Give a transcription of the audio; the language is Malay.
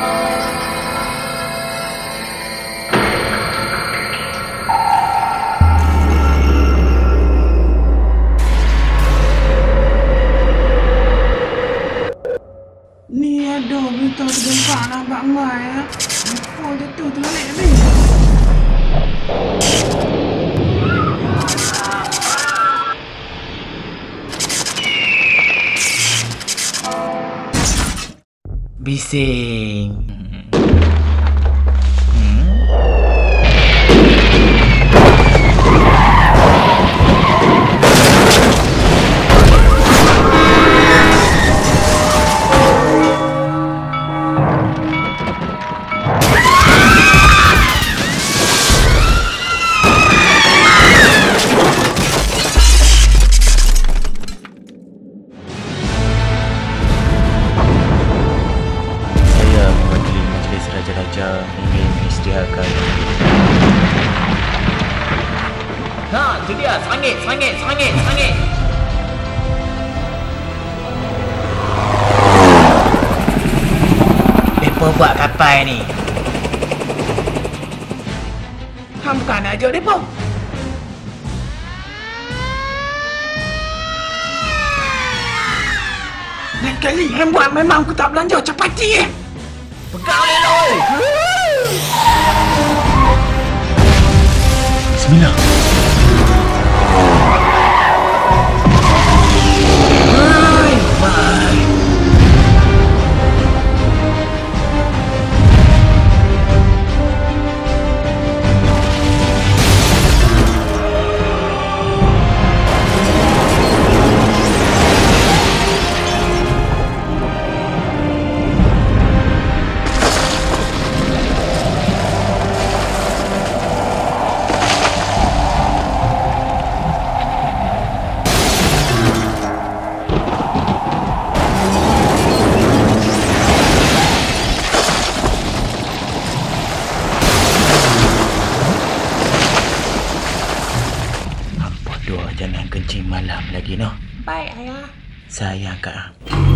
Ni ada berita tergempak nampak mai ya. Oh, dia tu terlalu ni. Bising. Raja ingin isytiharkan. Ha, itu dia. Serangit. Mereka buat kapal ni. Hang bukan ajak mereka. Lain kali hang buat memang aku tak belanja capati. Pegang dia lah. Bismillah. Bye. Jangan kencing malam lagi, noh. Baik, ayah. Sayang Kak.